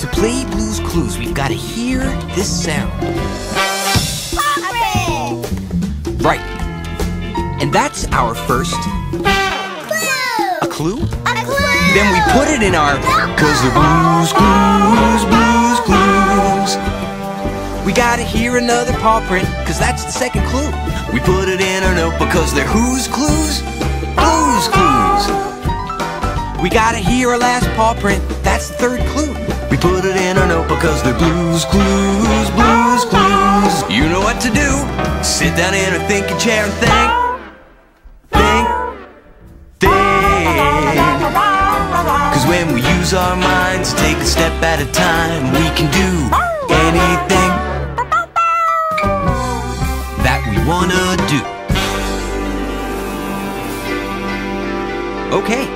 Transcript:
To play Blue's Clues, we've got to hear this sound. Right. And that's our first Clue! a clue? A clue! Then we put it in our "'Cause the Blues Clues, Blues Clues." We gotta hear another paw print, 'cause that's the second clue. We put it in our note because they're whose clues? Blues Clues. We gotta hear our last paw print, that's the third clue. We put it in our note because they're Blues Clues, Blues Clues. You know what to do. Sit down in a thinking chair and think. Think. Think. 'Cause when we use our minds, take a step at a time, we can do anything that we wanna do. Okay,